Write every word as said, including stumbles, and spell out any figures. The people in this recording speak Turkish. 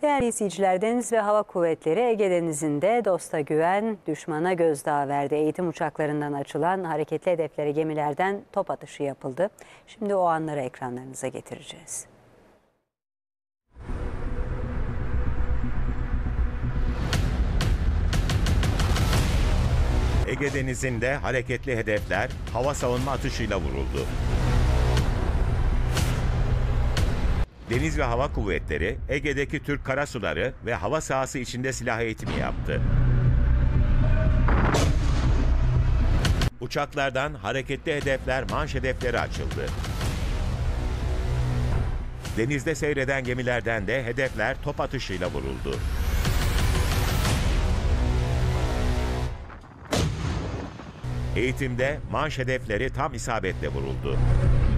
Değerli izleyiciler, Deniz ve Hava Kuvvetleri Ege Denizi'nde dosta güven, düşmana gözdağı verdi. Eğitim uçaklarından açılan hareketli hedeflere gemilerden top atışı yapıldı. Şimdi o anları ekranlarınıza getireceğiz. Ege Denizi'nde hareketli hedefler hava savunma atışıyla vuruldu. Deniz ve Hava Kuvvetleri, Ege'deki Türk karasuları ve hava sahası içinde silah eğitimi yaptı. Uçaklardan hareketli hedefler, manş hedefleri açıldı. Denizde seyreden gemilerden de hedefler top atışıyla vuruldu. Eğitimde manş hedefleri tam isabetle vuruldu.